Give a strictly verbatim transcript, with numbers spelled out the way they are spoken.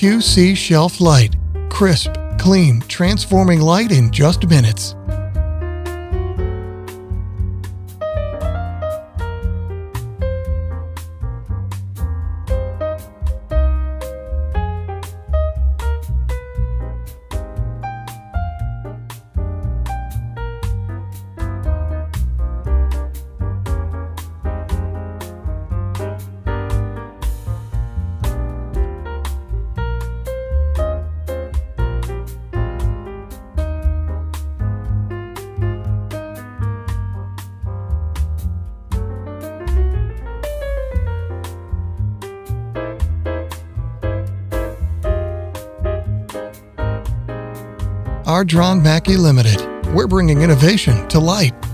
Q C shelf light. Crisp, clean, transforming light in just minutes. Ardron-Mackie Limited. We're bringing innovation to light.